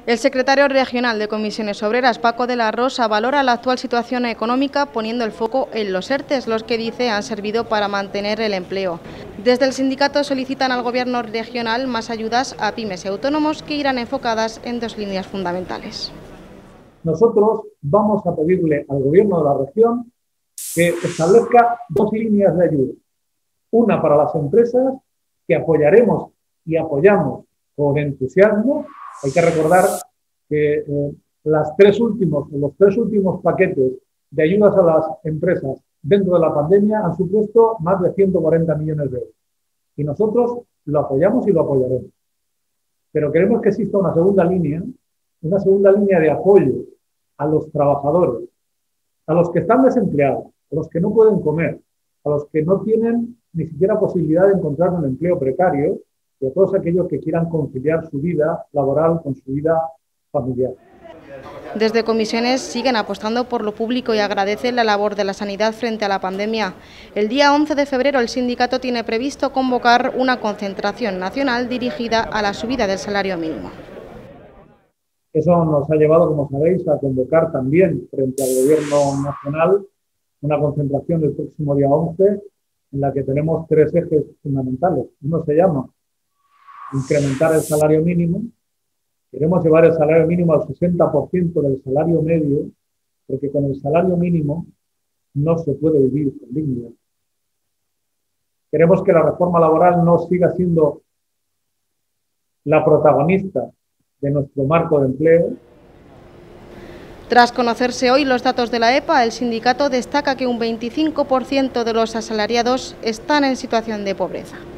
El secretario regional de Comisiones Obreras, Paco de la Rosa, valora la actual situación económica poniendo el foco en los ERTE, los que dice han servido para mantener el empleo. Desde el sindicato solicitan al Gobierno regional más ayudas a pymes y autónomos que irán enfocadas en dos líneas fundamentales. Nosotros vamos a pedirle al Gobierno de la región que establezca dos líneas de ayuda. Una para las empresas, que apoyaremos y apoyamos con entusiasmo. Hay que recordar que los tres últimos paquetes de ayudas a las empresas dentro de la pandemia han supuesto más de 140 millones de euros. Y nosotros lo apoyamos y lo apoyaremos. Pero queremos que exista una segunda línea de apoyo a los trabajadores, a los que están desempleados, a los que no pueden comer, a los que no tienen ni siquiera posibilidad de encontrar un empleo precario, y a todos aquellos que quieran conciliar su vida laboral con su vida familiar. Desde Comisiones siguen apostando por lo público y agradecen la labor de la sanidad frente a la pandemia. El día 11 de febrero el sindicato tiene previsto convocar una concentración nacional dirigida a la subida del salario mínimo. Eso nos ha llevado, como sabéis, a convocar también frente al Gobierno nacional una concentración el próximo día 11 en la que tenemos tres ejes fundamentales. Uno se llama incrementar el salario mínimo. Queremos llevar el salario mínimo al 60% del salario medio, porque con el salario mínimo no se puede vivir con dignidad. Queremos que la reforma laboral no siga siendo la protagonista de nuestro marco de empleo. Tras conocerse hoy los datos de la EPA, el sindicato destaca que un 25% de los asalariados están en situación de pobreza.